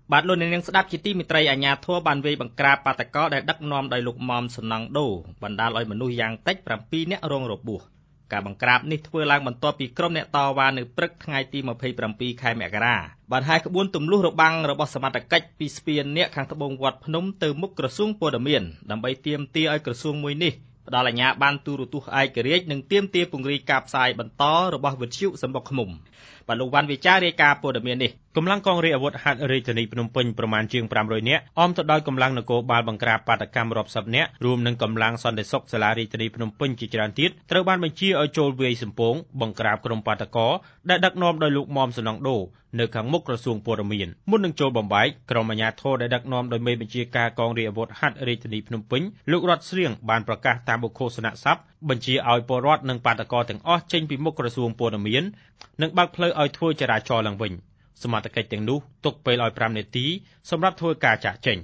បាទលោកអ្នកនាងស្ដាប់ជាទីមេត្រីអាជ្ញាធរបានវាយបង្ក្រាបបាតកោដែលដឹកនាំដោយលោកមុំសំណង់ដូបណ្ដាលឲ្យមនុស្សយ៉ាងតិច7នាក់រងរបួសការបង្ក្រាបនេះធ្វើឡើងបន្ទាប់ពីក្រុមអ្នកតវ៉ានៅព្រឹកថ្ងៃទី27ខែមករាបានហាយក្បួនទម្លុះរបាំងរបស់សមត្ថកិច្ចពីស្ពាននាគខាងត្បូងវត្តភ្នំទៅមុខក្រសួងព័ត៌មានដើម្បីទាមទារឲ្យក្រសួងមួយនេះផ្ដល់អាជ្ញាប័ណ្ណទូរទស្សន៍ឯករាជ្យនិងទាមទារពង្រីកការផ្សាយបន្តរបស់វិទ្យុសម្បុកឃ្មុំបាទលោកវ៉ាន់វិចាររាយការណ៍ព័ត៌មាននេះកម្លាំងកងរាជអាវុធហត្ថរាជធានីភ្នំពេញប្រមាណជាង500នាក់អមទៅដោយកម្លាំងនគរបាលបង្ក្រាបបាតកម្មរាប់សិបនាក់រួមនឹងកម្លាំងសន្តិសុខសាលារាជធានីភ្នំពេញជាច្រើនទៀតត្រូវបានបញ្ជាឲ្យចូលវាយសម្ពងបង្ក្រាបក្រុមបាតកោដែលដឹកនាំដោយលោកមុំសំណង់ដូនៅខាងមុខក្រសួងព័ត៌មានមុននឹងចូលបំបែកក្រុមអាជ្ញាធរដែលដឹកនាំដោយមេបញ្ជាការកងរាជអាវុធហត្ថរាជធានីភ្នំពេញលោករតស្រៀងបានប្រកាសតាមបុគ្គលសនៈស័ព្ទបញ្ជាឲ្យពលរដ្ឋនិងបាតកោទាំងអស់ចេញពីមុខក្រសួងព័ត៌មាននិងបើកផ្លូវឲ្យធ្វើចរាចរណ៍ឡើងវិញសមត្ថកិច្ចទាំងនោះទុកពេលឲ្យ5នាទីសម្រាប់ធ្វើការចាក់ចេញ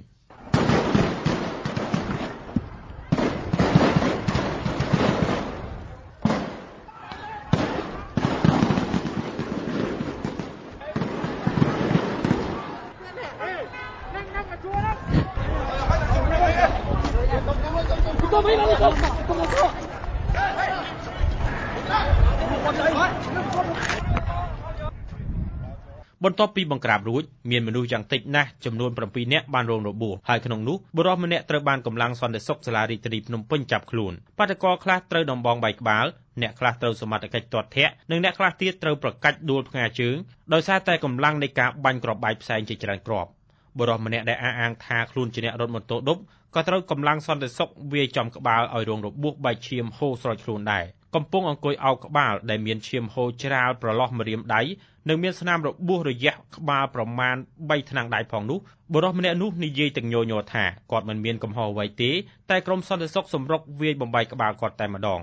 បន្ទាប់ពីបង្ក្រាបរួចមានមនុស្សយ៉ាងតិចណាស់ចំនួន7នាក់បានរងរបួសហើយក្នុងនោះបុរសម្នាក់ត្រូវបានកម្លាំងសន្តិសុខសាលារាជធានីភ្នំពេញចាប់ខ្លួនបាតកោខ្លះត្រូវដំបងបែកក្បាលអ្នកខ្លះត្រូវសមត្ថកិច្ចទាត់ធាក់និងអ្នកខ្លះទៀតត្រូវប្រកាច់ដួលផ្ងាជើងដោយសារតែកម្លាំងនៃការបាញ់គ្រាប់បែកផ្សែងជាច្រើនគ្រាប់បុរសម្នាក់ដែលអះអាងថាខ្លួនជាអ្នករត់ម៉ូតូឌុបក៏ត្រូវកម្លាំងសន្តិសុខវាយចំក្បាលឲ្យរងរបួសបែកឈាមហូរស្រោចខ្លួនដែរកំពុងអង្គុយអោបក្បាលដែលមានឈាមហូរច្រាលប្រឡោះម្រាមដៃនិងមានស្នាមរបួសរយៈក្បាលប្រមាណ3ថ្នាំងដៃផងនោះបុរសម្នាក់នោះនិយាយទាំងញញថាគាត់មិនមានកំហុសអ្វីទេតែក្រុមសន្តិសុខសម្រុកវាយបំបែកក្បាលគាត់តែម្ដង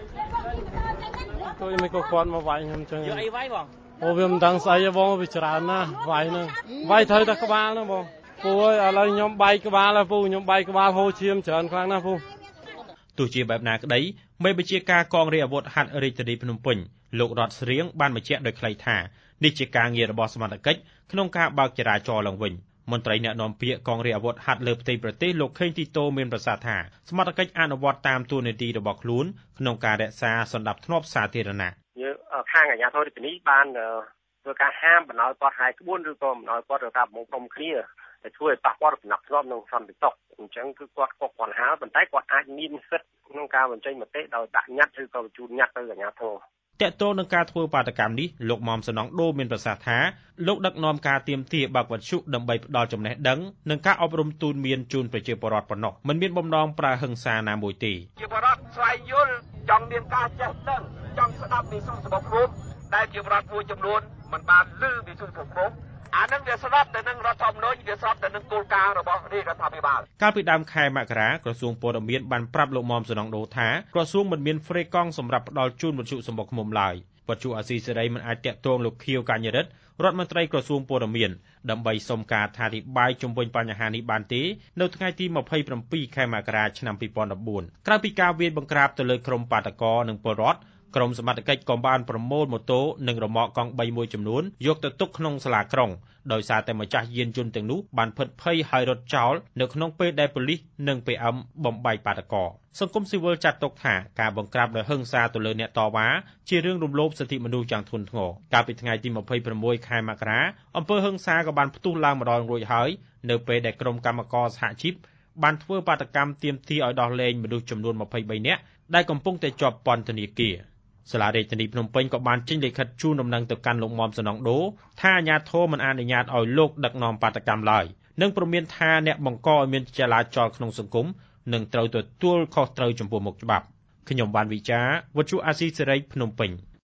tôi mới có con mà vay không chơi giờ vayបងអូវាមិនដឹងស្អីទេបងវាច្រើនណាស់វាយហ្នឹងវាយត្រូវតែក្បាលហ្នឹងបងពូអើយឥឡូវខ្ញុំបែកក្បាលហើយពូខ្ញុំបែកក្បាលហូរឈាមច្រើនខ្លាំងណាស់ពូទោះជាបែបណាក្តីមេបញ្ជាការកងរាជអាវុធហត្ថរាជធានីភ្នំពេញលោករតស្រៀងបានបញ្ជាក់ដោយខ្លីថានេះជាការងាររបស់សមត្ថកិច្ចក្នុងការបើកចរាចរណ៍ឡើងវិញមន្ត្រីអ្នកនាំពាក្យកងរាជអាវុធហត្ថលើផ្ទៃប្រទេសលោកខេងទីតូមានប្រសាសន៍ថាសមត្ថកិច្ចអនុវត្តតាមទួនាទីរបស់ខ្លួនក្នុងការរក្សាសណ្ដាប់ធ្នាប់សាធារណៈខាងអាជ្ញាធររាជធានីបានធ្វើការហាមបណ្ដោយគាត់ហាយក្បួនឬក៏បណ្ដោយគាត់រកការប្រមូលផ្តុំគ្នាដែលធ្វើឲ្យប៉ះពាល់ដល់សំណាក់ធ្នាប់និងសន្តិសុខអញ្ចឹងគឺគាត់កុកគាត់ហាលប៉ុន្តែគាត់អាចមានសិទ្ធិក្នុងការបញ្ចេញមតិដោយដាក់ញត្តិឬក៏បញ្ជូនញត្តិទៅអាជ្ញាធរតកតងនឹងការធ្វើបាតកម្មនេះលោកមុំសំណង់ដូមានប្រសាសន៍ថាលោកដឹកនាំការទាមទារបើកវត្ថុដើម្បីផ្ដល់ចំណេះដឹងនិងការអប់រំទូនមានជូនប្រជាពលរដ្ឋប៉ុណ្ណោះមិនមានបំណងប្រើហិង្សាណាមួយទេជាពលរដ្ឋស្វែងយល់ចង់មានការចេះដឹងចង់ស្ដាប់ពីសុខសម្បត្តិខ្លួនដែលជាពលរដ្ឋមួយចំនួនមិនបានឮពីសុខសម្បត្តិខ្លួនអានឹងវាស្របទៅនឹងរដ្ឋធម្មនុញ្ញវាស្របទៅនឹងគោលការណ៍របស់រាជរដ្ឋាភិបាលកាលពីដើមខែមករាក្រសួងព័ត៌មានបានប្រាប់លោកមុំសំណង់ដូថាក្រសួងមិនមានហ្វ្រេកង់សម្រាប់ផ្ដល់ជូនវិទ្យុសម្បុកឃ្មុំឡើយវត្ថុអាស៊ីសេរីមិនអាចតាក់ទងលោកខៀវកញ្ញរិទ្ធរដ្ឋមន្ត្រីក្រសួងព័ត៌មានដើម្បីសុំការអធិប្បាយជុំវិញបញ្ហានេះបានទេនៅថ្ងៃទី27ខែមករាឆ្នាំ2014ក្រៅពីការវាយបង្ក្រាបទៅលើក្រុមបាតកោនិងពលរដ្ឋក្រុមសមត្ថកិច្ចក៏បានប្រមូលម៉ូតូនិងរ៉ឺម៉កកង់3មួយចំនួនយកទៅទុកក្នុងសាលាក្រុងដោយសារតែម្ចាស់យានយន្តទាំងនោះបានភិតភ័យហើយរត់ចោលនៅក្នុងពេលដែលប៉ូលីសនិង PM បំបែកបាតកោសង្គមស៊ីវិលចាត់ទុកថាការបង្ក្រាបដោយហិង្សាទៅលើអ្នកតវ៉ាជារឿងរំលោភសិទ្ធិមនុស្សយ៉ាងធ្ងន់ធ្ងរកាលពីថ្ងៃទី26ខែមករាអំពើហិង្សាក៏បានផ្ទុះឡើងម្ដងរួចហើយនៅពេលដែលក្រុមកម្មករសហជីពបានធ្វើបាតកម្មទាមទារឲ្យដោះលែងមនុស្សចំនួន23នាក់ដែលកំពុងតែជាប់ពន្ធនាគារសាលារាជធានីភ្នំពេញក៏បានចេញលិខិតជូនដំណឹងទៅកាន់លោកមុំសំណង់ដូថាអាជ្ញាធរមិនអនុញ្ញាតឲ្យលោកដឹកនាំបាតកម្មឡើយនិងព្រមានថាអ្នកបង្កឲ្យមានចលាចលក្នុងសង្គមនឹងត្រូវទទួលខុសត្រូវចំពោះមុខច្បាប់ខ្ញុំបានវិចារវត្ថុអាស៊ីសេរីភ្នំពេញ